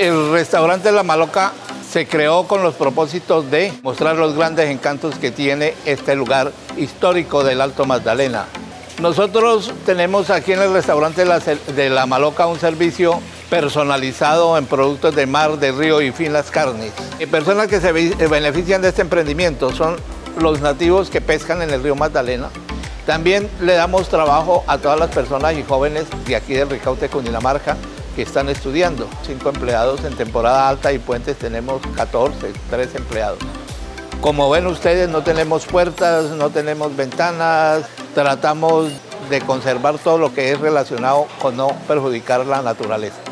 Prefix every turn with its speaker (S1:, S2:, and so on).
S1: El restaurante La Maloca se creó con los propósitos de mostrar los grandes encantos que tiene este lugar histórico del Alto Magdalena. Nosotros tenemos aquí en el restaurante de La Maloca un servicio personalizado en productos de mar, de río y finas carnes. Y personas que se benefician de este emprendimiento son los nativos que pescan en el río Magdalena. También le damos trabajo a todas las personas y jóvenes de aquí del Ricaurte, Cundinamarca, que están estudiando. 5 empleados en temporada alta y puentes tenemos 3 empleados. Como ven ustedes, no tenemos puertas, no tenemos ventanas, tratamos de conservar todo lo que es relacionado con no perjudicar la naturaleza.